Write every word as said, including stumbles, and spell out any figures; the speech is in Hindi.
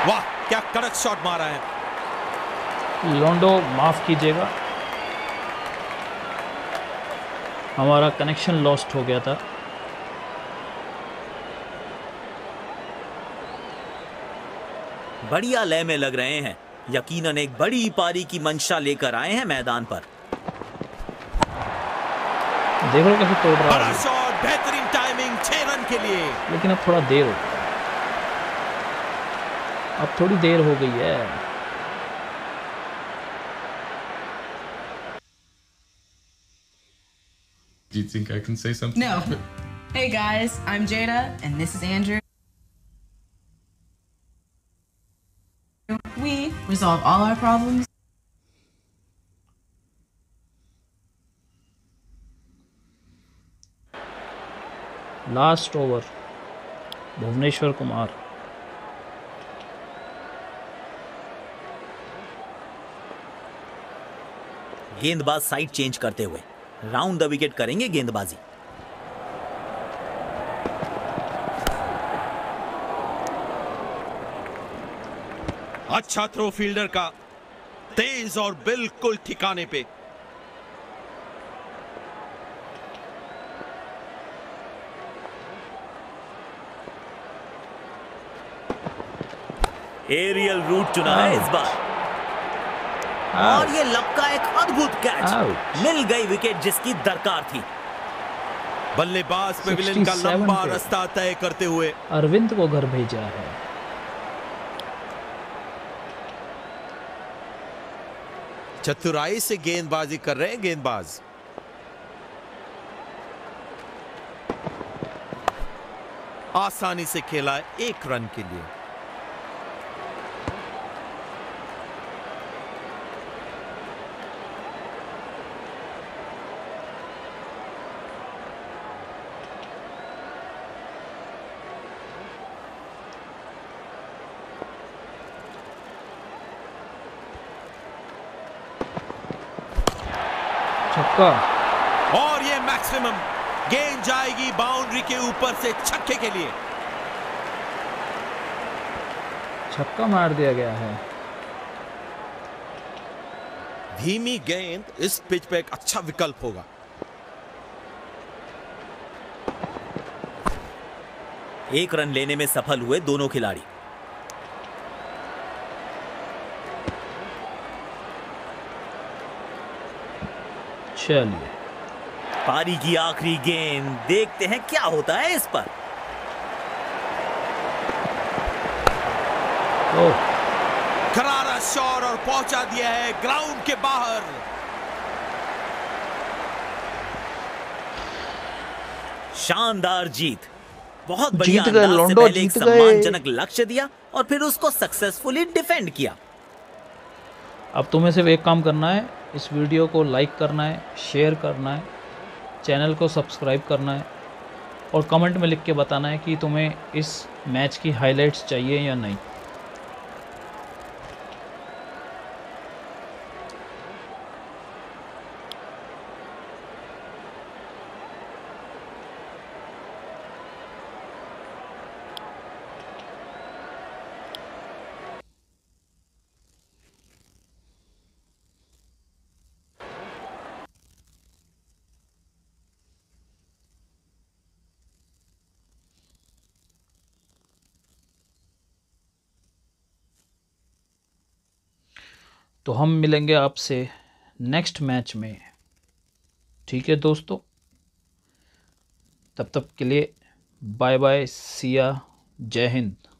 वाह क्या कड़क शॉट मारा है। लोंडो माफ कीजिएगा, हमारा कनेक्शन लॉस्ट हो गया था। बढ़िया लय में लग रहे हैं, यकीनन एक बड़ी पारी की मंशा लेकर आए हैं मैदान पर। देख लो कैसे तोड़ रहा बड़ा है, शॉट, बेहतरीन टाइमिंग, छह रन के लिए। लेकिन अब थोड़ा देर हो अब थोड़ी देर हो गई है। Do you think I can say something? No. Hey guys, I'm Jada, and this is Andrew. We resolve all our problems. Last over, Bhuvneshwar Kumar. गेंदबाज साइड चेंज करते हुए राउंड द विकेट करेंगे गेंदबाजी। अच्छा थ्रो फील्डर का, तेज और बिल्कुल ठिकाने पे। एरियल रूट चुना है इस बार, और ये लपका एक अद्भुत कैच। मिल गई विकेट जिसकी दरकार थी। बल्लेबाज पेविलियन का लंबा रास्ता तय करते हुए अरविंद को घर भेजा है। चतुराई से गेंदबाजी कर रहे हैं गेंदबाज। आसानी से खेला है एक रन के लिए। छक्का, और ये मैक्सिमम, गेंद जाएगी बाउंड्री के ऊपर से छक्के के लिए। छक्का मार दिया गया है। धीमी गेंद इस पिच पे एक अच्छा विकल्प होगा। एक रन लेने में सफल हुए दोनों खिलाड़ी। चलिए, पारी की आखिरी गेंद, देखते हैं क्या होता है इस पर। ओह, करारा शॉट और पहुंचा दिया है ग्राउंड के बाहर। शानदार जीत, बहुत बढ़िया जीत गए अंदाज से लोंडो, पहले एक जीत गए। सम्मानजनक लक्ष्य दिया और फिर उसको सक्सेसफुली डिफेंड किया। अब तुम्हें सिर्फ एक काम करना है, इस वीडियो को लाइक करना है, शेयर करना है, चैनल को सब्सक्राइब करना है और कमेंट में लिख के बताना है कि तुम्हें इस मैच की हाइलाइट्स चाहिए या नहीं। तो हम मिलेंगे आपसे नेक्स्ट मैच में, ठीक है दोस्तों। तब तक के लिए बाय बाय, सिया, जय हिंद।